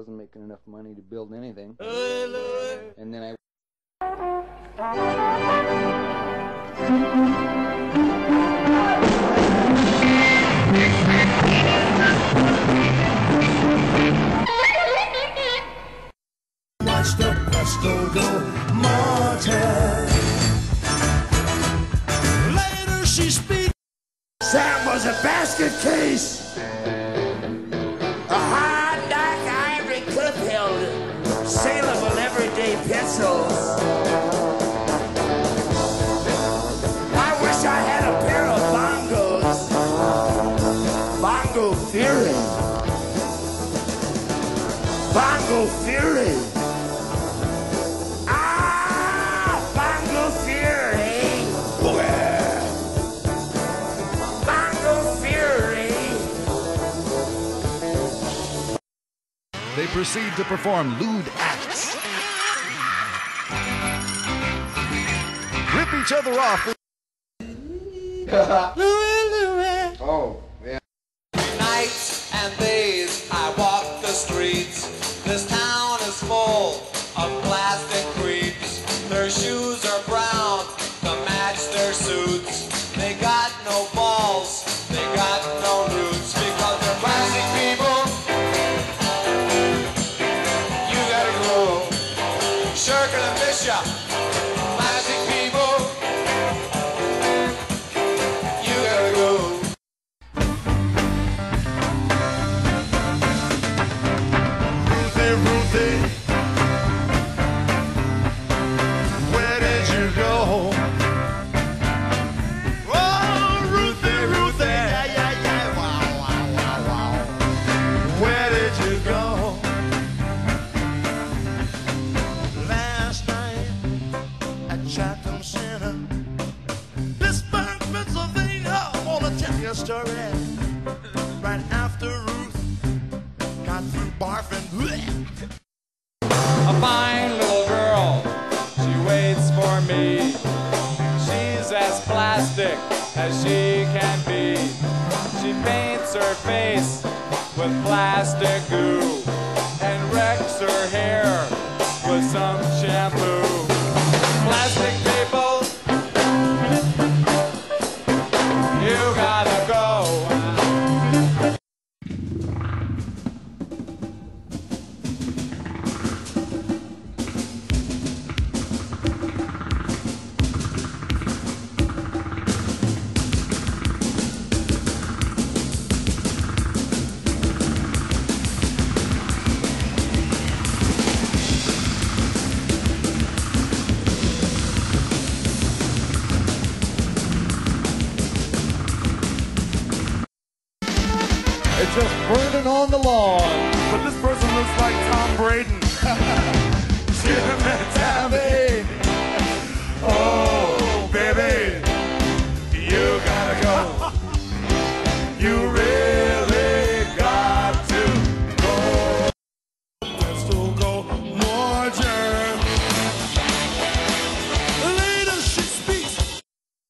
wasn't making enough money to build anything. And then Watch the Presto go mortar. Later she speaks. Sam was a basket case. A hard, dark ivory clip held saleable everyday pencils. I wish I had a pair of bongos. Bongo Fury. Bongo Fury. Bongo Fury. Bongo Fury. They proceed to perform lewd acts, rip each other off. oh, yeah. Nights and days I walk the streets. This town is full of plastic creeps. Their shoes are brown to match their suits. They got no balls, they got no roots, because they're plastic people. You gotta go. Shirker and Bishop, plastic people. You gotta go. Ruthie, where did you go? Oh, Ruthie, Ruthie, yeah, yeah, yeah, wow, wow, wow, wow. Where did you go? Last night at Chatham Center, Pittsburgh, Pennsylvania, I wanna tell you a story. Right after Ruth got through barfing. A fine little girl, she waits for me. She's as plastic as she can be. She paints her face with plastic goo and wrecks her hair with some shampoo. Plastic people, you gotta go. It's just burning on the lawn. But this person looks like Tom Braden. Jim and Tammy. Oh, baby, you gotta go. You really got to go. Let's still go more germ. Later she speaks.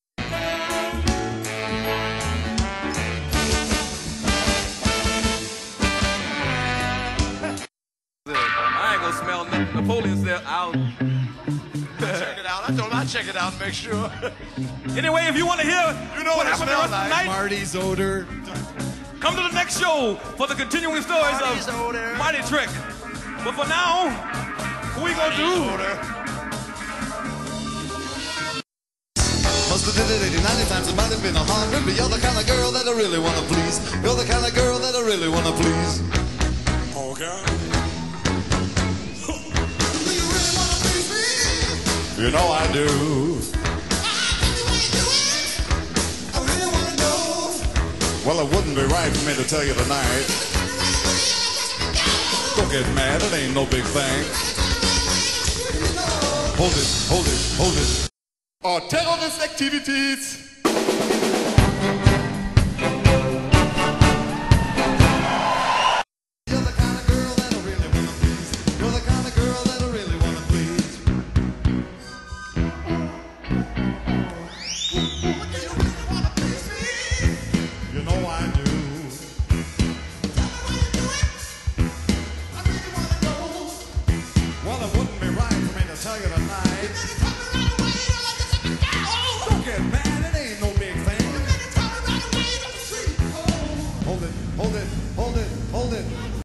I ain't gonna smell nothing. Napoleon's there. I'll check it out. I told him I'd check it out and make sure. Anyway, if you want to hear what happened to us tonight, Marty's odor. come to the next show for the continuing stories Marty's of odor. Mighty Trick. But for now, what we gonna do? Must have did it 80, 90 times, it might have been 100, but you're the kind of girl that I really want to please. You're the kind of girl that I really want to please. Okay. You know I do. Well, it wouldn't be right for me to tell you tonight. Don't get mad, it ain't no big thing. Hold it, hold it, hold it. Or terrorist activities. You know I do. hold it, hold it, hold it, hold it.